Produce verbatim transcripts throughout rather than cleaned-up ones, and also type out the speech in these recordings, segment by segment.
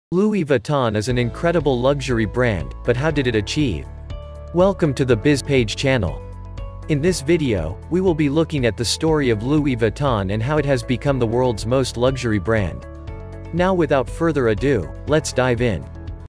Louis Vuitton is an incredible luxury brand, but how did it achieve? Welcome to the BizPage channel. In this video, we will be looking at the story of Louis Vuitton and how it has become the world's most luxury brand. Now without further ado, let's dive in.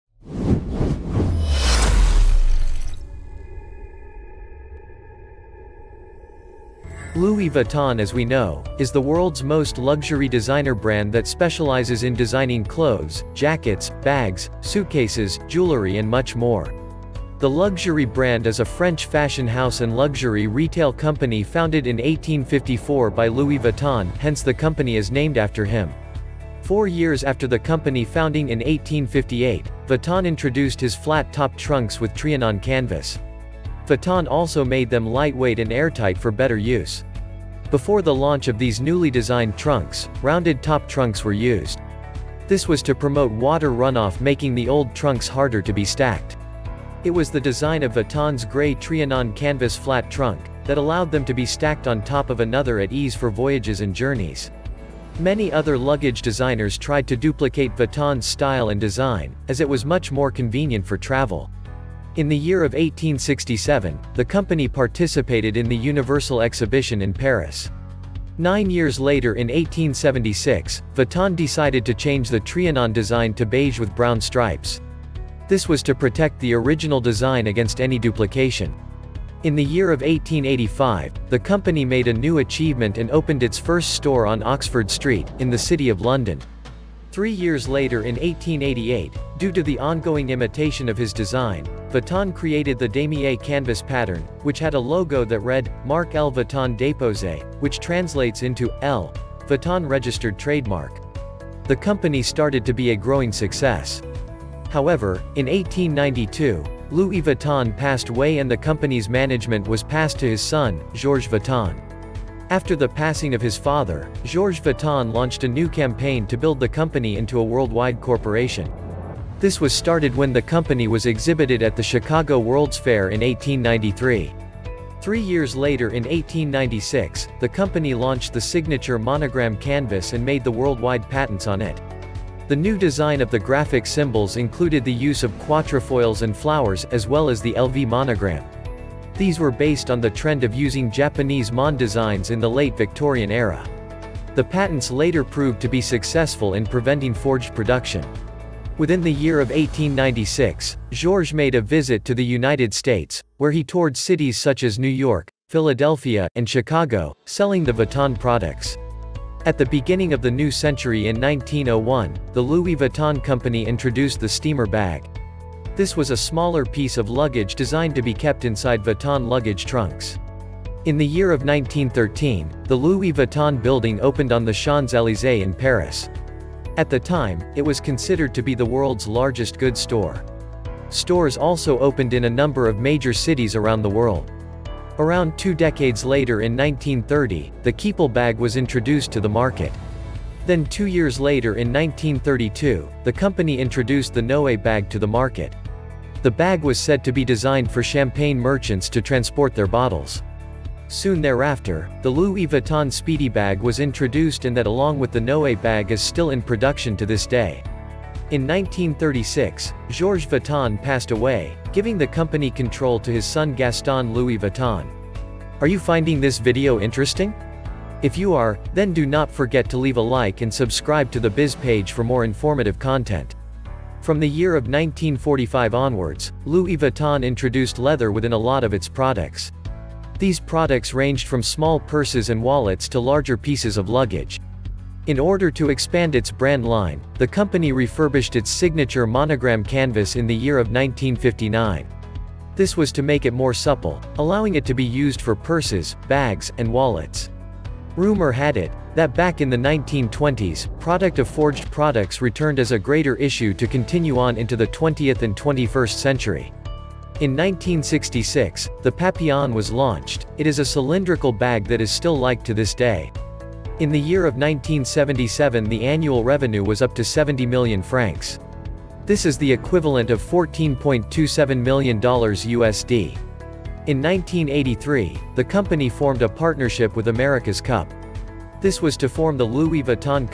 Louis Vuitton, as we know, is the world's most luxury designer brand that specializes in designing clothes, jackets, bags, suitcases, jewelry and much more. The luxury brand is a French fashion house and luxury retail company founded in eighteen fifty-four by Louis Vuitton, hence the company is named after him. Four years after the company founding in eighteen fifty-eight, Vuitton introduced his flat-top trunks with Trianon canvas. Vuitton also made them lightweight and airtight for better use. Before the launch of these newly designed trunks, rounded top trunks were used. This was to promote water runoff, making the old trunks harder to be stacked. It was the design of Vuitton's grey Trianon canvas flat trunk that allowed them to be stacked on top of another at ease for voyages and journeys. Many other luggage designers tried to duplicate Vuitton's style and design, as it was much more convenient for travel. In the year of eighteen sixty-seven, the company participated in the Universal Exhibition in Paris. Nine years later, in eighteen seventy-six, Vuitton decided to change the Trianon design to beige with brown stripes. This was to protect the original design against any duplication. In the year of eighteen eighty-five, the company made a new achievement and opened its first store on Oxford Street, in the City of London. Three years later, in eighteen eighty-eight, due to the ongoing imitation of his design, Vuitton created the Damier canvas pattern, which had a logo that read, Marque L Vuitton Déposé, which translates into, L. Vuitton registered trademark. The company started to be a growing success. However, in eighteen ninety-two, Louis Vuitton passed away and the company's management was passed to his son, Georges Vuitton. After the passing of his father, Georges Vuitton launched a new campaign to build the company into a worldwide corporation. This was started when the company was exhibited at the Chicago World's Fair in eighteen ninety-three. Three years later, in eighteen ninety-six, the company launched the signature monogram canvas and made the worldwide patents on it. The new design of the graphic symbols included the use of quatrefoils and flowers, as well as the L V monogram. These were based on the trend of using Japanese mon designs in the late Victorian era. The patents later proved to be successful in preventing forged production. Within the year of eighteen ninety-six, Georges made a visit to the United States, where he toured cities such as New York, Philadelphia, and Chicago, selling the Vuitton products. At the beginning of the new century in nineteen oh one, the Louis Vuitton company introduced the steamer bag. This was a smaller piece of luggage designed to be kept inside Vuitton luggage trunks. In the year of nineteen thirteen, the Louis Vuitton building opened on the Champs-Élysées in Paris. At the time, it was considered to be the world's largest goods store. Stores also opened in a number of major cities around the world. Around two decades later, in nineteen thirty, the Keepel bag was introduced to the market. Then two years later, in nineteen thirty-two, the company introduced the Noe bag to the market. The bag was said to be designed for champagne merchants to transport their bottles. Soon thereafter, the Louis Vuitton Speedy bag was introduced, and that along with the Noe bag is still in production to this day. In nineteen thirty-six, Georges Vuitton passed away, giving the company control to his son Gaston Louis Vuitton. Are you finding this video interesting? If you are, then do not forget to leave a like and subscribe to the BizPage for more informative content. From the year of nineteen forty-five onwards, Louis Vuitton introduced leather within a lot of its products. These products ranged from small purses and wallets to larger pieces of luggage. In order to expand its brand line, the company refurbished its signature monogram canvas in the year of nineteen fifty-nine. This was to make it more supple, allowing it to be used for purses, bags, and wallets. Rumor had it that back in the nineteen twenties, product of forged products returned as a greater issue to continue on into the twentieth and twenty-first century. In nineteen sixty-six, the Papillon was launched. It is a cylindrical bag that is still liked to this day. In the year of nineteen seventy-seven, the annual revenue was up to seventy million francs. This is the equivalent of fourteen point two seven million dollars U S D. In nineteen eighty-three, the company formed a partnership with America's Cup. This was to form the Louis Vuitton Cup,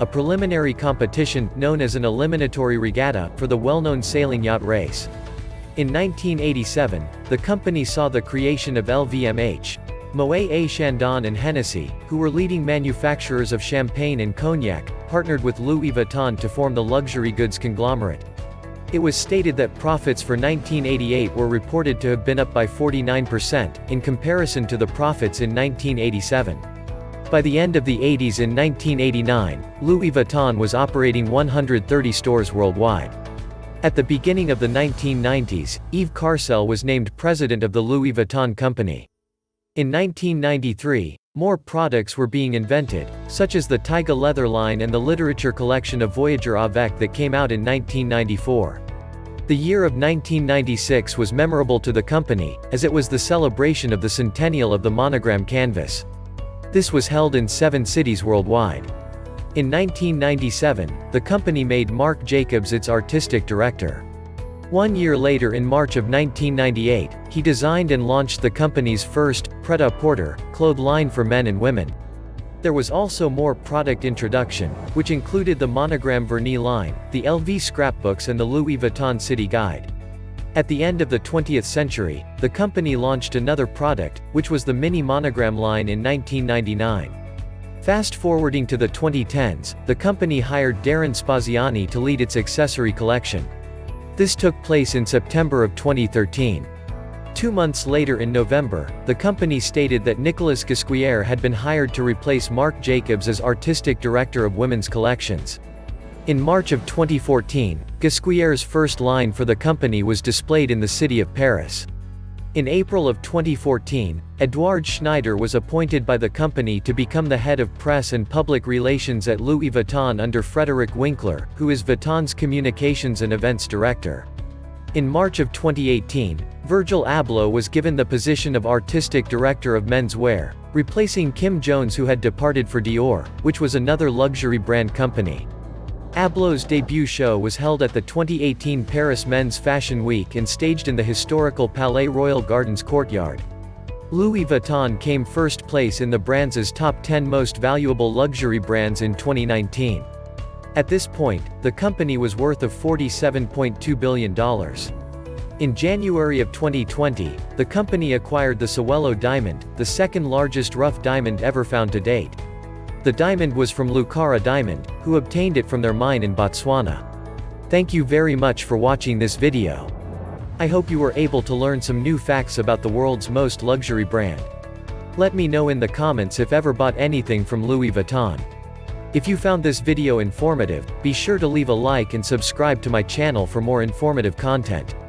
a preliminary competition known as an eliminatory regatta for the well-known sailing yacht race. In nineteen eighty-seven, the company saw the creation of L V M H. Moët et Chandon and Hennessy, who were leading manufacturers of champagne and cognac, partnered with Louis Vuitton to form the luxury goods conglomerate. It was stated that profits for nineteen eighty-eight were reported to have been up by forty-nine percent, in comparison to the profits in nineteen eighty-seven. By the end of the eighties in nineteen eighty-nine, Louis Vuitton was operating one hundred thirty stores worldwide. At the beginning of the nineteen nineties, Yves Carcel was named president of the Louis Vuitton Company. In nineteen ninety-three, more products were being invented, such as the Taiga leather line and the literature collection of Voyager Avec that came out in nineteen ninety-four. The year of nineteen ninety-six was memorable to the company, as it was the celebration of the centennial of the monogram canvas. This was held in seven cities worldwide. In nineteen ninety-seven, the company made Marc Jacobs its artistic director. One year later, in March of nineteen ninety-eight, he designed and launched the company's first, pret-à-porter, clothing line for men and women. There was also more product introduction, which included the Monogram Vernis line, the L V scrapbooks and the Louis Vuitton City Guide. At the end of the twentieth century, the company launched another product, which was the Mini Monogram line in nineteen ninety-nine. Fast forwarding to the twenty tens, the company hired Darren Spaziani to lead its accessory collection. This took place in September of twenty thirteen. Two months later in November, the company stated that Nicolas Ghesquière had been hired to replace Marc Jacobs as artistic director of women's collections. In March of twenty fourteen, Ghesquière's first line for the company was displayed in the city of Paris. In April of twenty fourteen, Edouard Schneider was appointed by the company to become the head of press and public relations at Louis Vuitton under Frederick Winkler, who is Vuitton's communications and events director. In March of twenty eighteen, Virgil Abloh was given the position of artistic director of menswear, replacing Kim Jones, who had departed for Dior, which was another luxury brand company. Abloh's debut show was held at the twenty eighteen Paris Men's Fashion Week and staged in the historical Palais Royal Gardens courtyard. Louis Vuitton came first place in the brand's top ten most valuable luxury brands in twenty nineteen. At this point, the company was worth of forty-seven point two billion dollars. In January of twenty twenty, the company acquired the Sewelô diamond, the second largest rough diamond ever found to date. The diamond was from Lucara Diamond, who obtained it from their mine in Botswana. Thank you very much for watching this video. I hope you were able to learn some new facts about the world's most luxury brand. Let me know in the comments if ever bought anything from Louis Vuitton. If you found this video informative, be sure to leave a like and subscribe to my channel for more informative content.